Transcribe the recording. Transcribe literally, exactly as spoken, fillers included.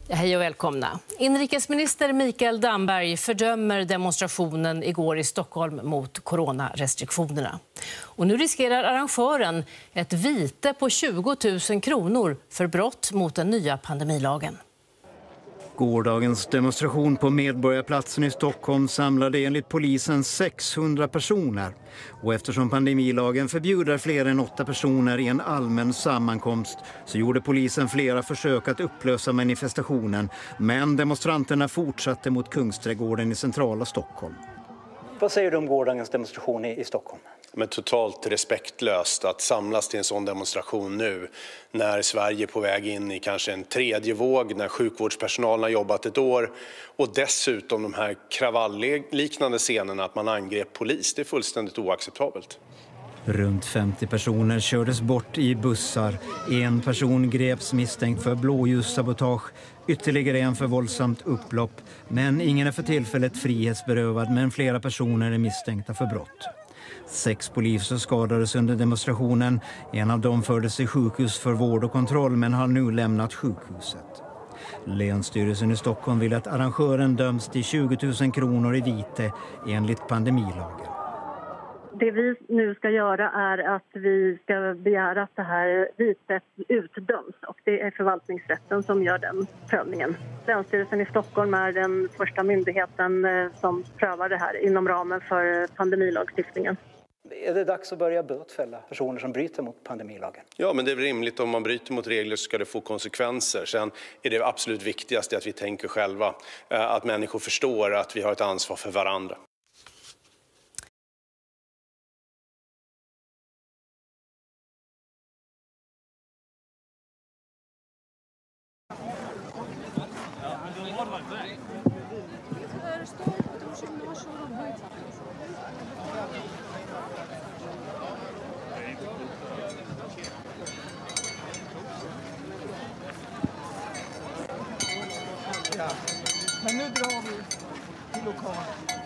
Hej och välkomna. Inrikesminister Mikael Damberg fördömer demonstrationen igår i Stockholm mot coronarestriktionerna. Och nu riskerar arrangören ett vite på tjugo tusen kronor för brott mot den nya pandemilagen. Gårdagens demonstration på Medborgarplatsen i Stockholm samlade enligt polisen sexhundra personer. Och eftersom pandemilagen förbjuder fler än åtta personer i en allmän sammankomst så gjorde polisen flera försök att upplösa manifestationen. Men demonstranterna fortsatte mot Kungsträdgården i centrala Stockholm. Vad säger du om gårdagens demonstration i, i Stockholm? Men totalt respektlöst att samlas till en sån demonstration nu när Sverige är på väg in i kanske en tredje våg, när sjukvårdspersonalen har jobbat ett år och dessutom de här kravallliknande scenerna att man angrep polis. Det är fullständigt oacceptabelt. Runt femtio personer kördes bort i bussar. En person greps misstänkt för blåljussabotage, ytterligare en för våldsamt upplopp. Men ingen är för tillfället frihetsberövad, men flera personer är misstänkta för brott. Sex poliser skadades under demonstrationen. En av dem fördes till sjukhus för vård och kontroll men har nu lämnat sjukhuset. Länsstyrelsen i Stockholm vill att arrangören döms till tjugo tusen kronor i vite enligt pandemilagen. Det vi nu ska göra är att vi ska begära att det här vitet utdöms och det är förvaltningsrätten som gör den prövningen. Länsstyrelsen i Stockholm är den första myndigheten som prövar det här inom ramen för pandemilagstiftningen. Är det dags att börja bötfälla personer som bryter mot pandemilagen? Ja, men det är väl rimligt. Om man bryter mot regler så ska det få konsekvenser. Sen är det absolut viktigaste att vi tänker själva, att människor förstår att vi har ett ansvar för varandra. Men nu drar vi till lokalen.